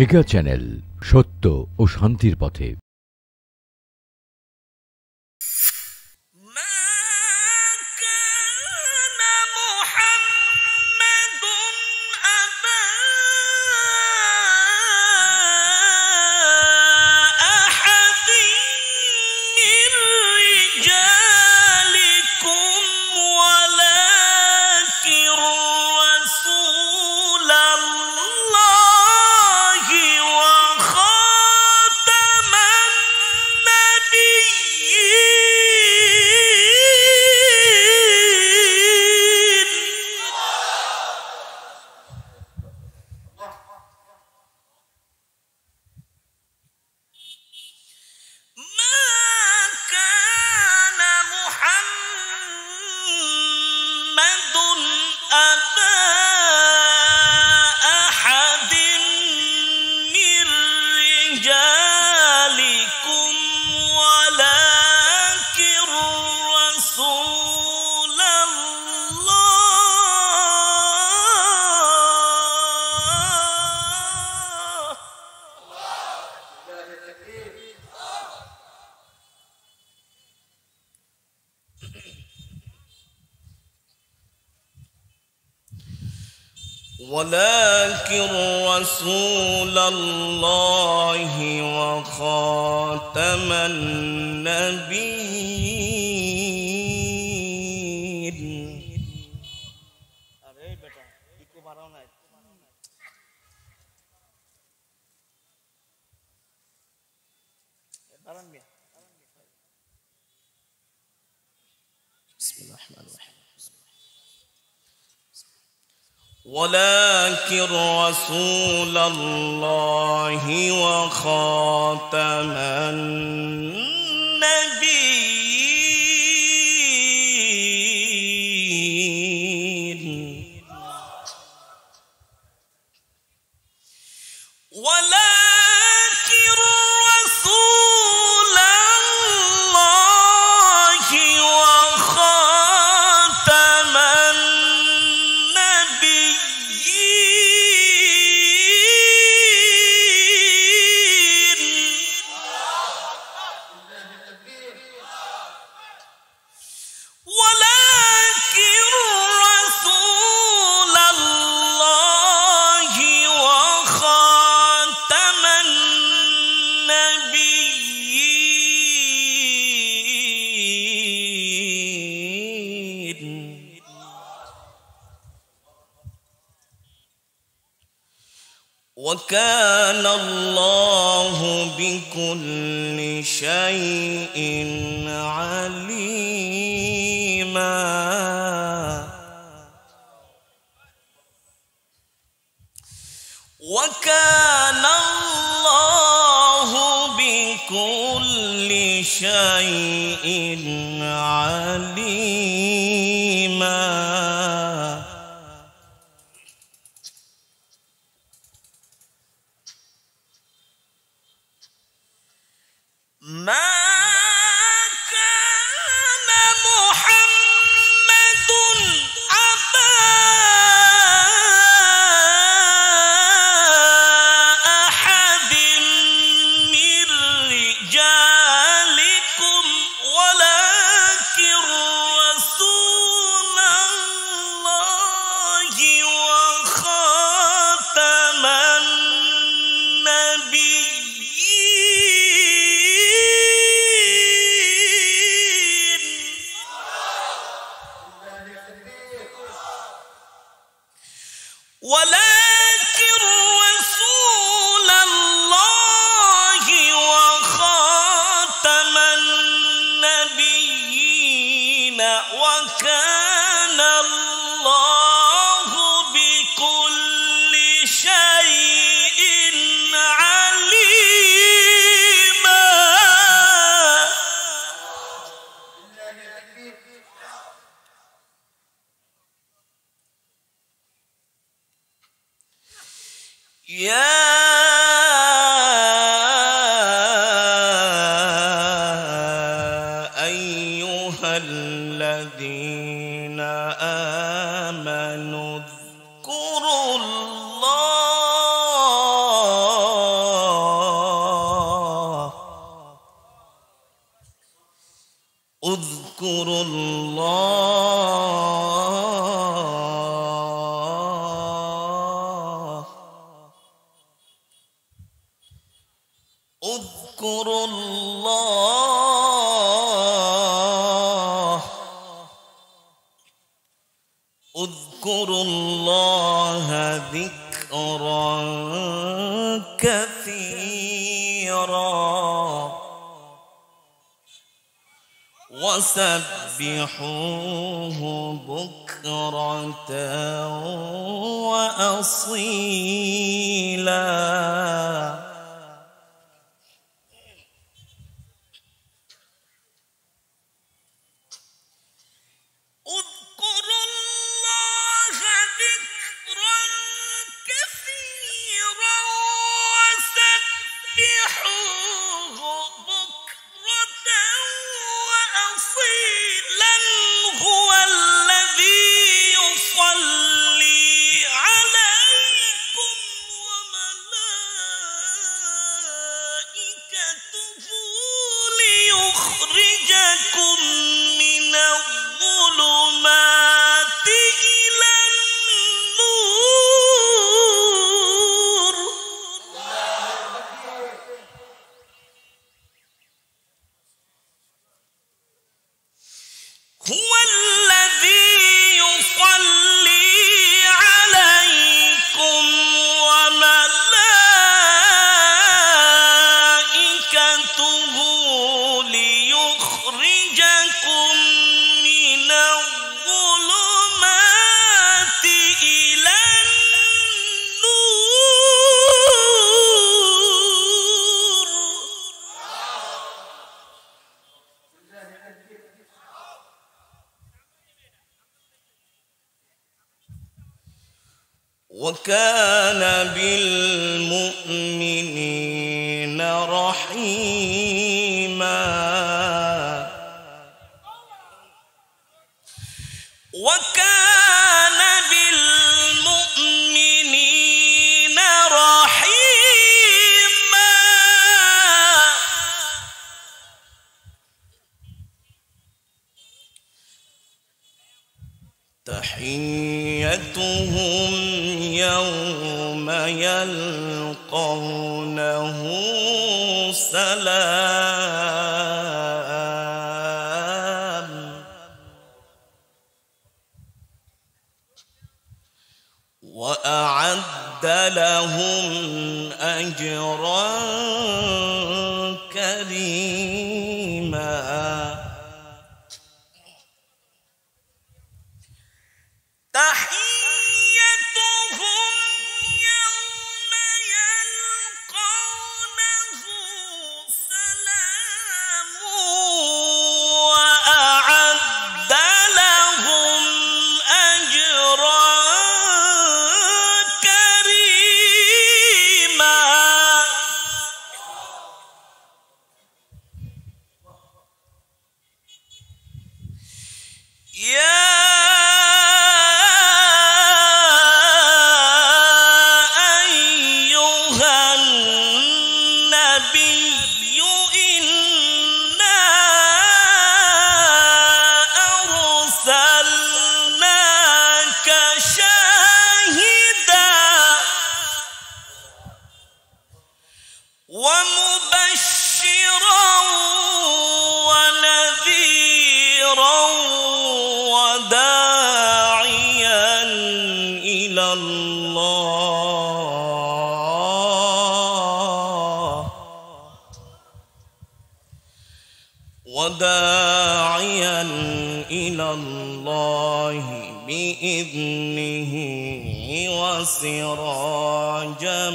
Mega channel, সত্য ও শান্তির পথে। ولكن رسول الله وخاتم النبيين. بسم الله الرحمن الرحيم. ولكن رسول الله وخاتم النبيين. ولكن رسول الله وخاتم وكان الله بكل شيء عليما. وكان الله بكل شيء عليما. ما كان محمد أبا أحد من رجالكم ولكن رسول الله وخاتم ولكن رسول الله وخاتم النبيين. وكان الله بكل شيء عليما. يا أيها الذين آمنوا اذكروا الله اذكروا الله اذكروا الله اذكروا الله ذكرا كثيرا وسبحوه بكرة وأصيلا يخرجكم من الظلمات إلى النور هو الذي يصلي عليكم وملائكته ليخرجكم من الظلمات إلى النور وكان بالمؤمنين رحيما وكان بالمؤمنين رحيما تحيتهم يوم يلقونه سلام وأعد لهم أجرا كريما تحيتهم يوم يلقونه سلام وأعد لهم أجرا كريما يا ومبشرا ونذيرا وداعيا إلى الله بإذنه وسراجا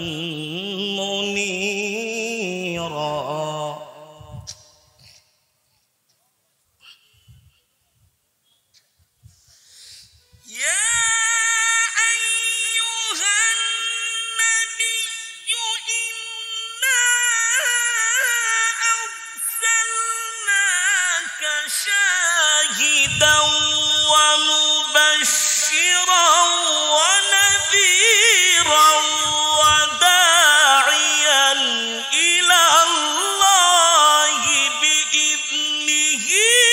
منيرا شاهدا ومبشرا ونذيرا وداعيا إلى الله بإذنه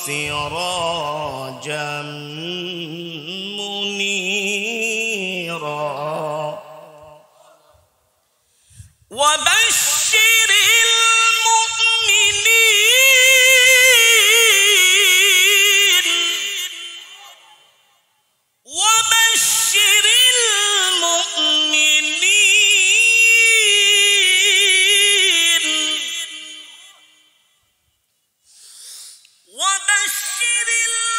سراجا منيرا وبشر المؤمنين وبشر المؤمنين وبشر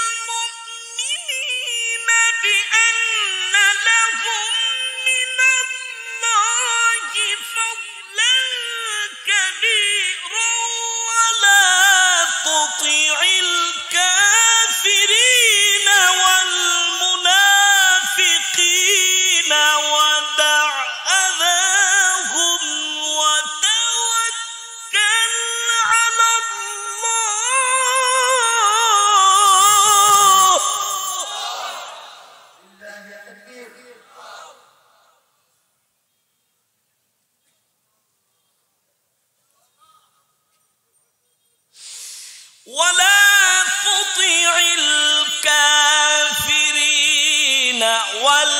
المؤمنين بأن لهم من الله فضلا كبيرا ولا تطع الكافرين والمنافقين ودع أذاهم وتوكل على الله. ولا تطع الكافرين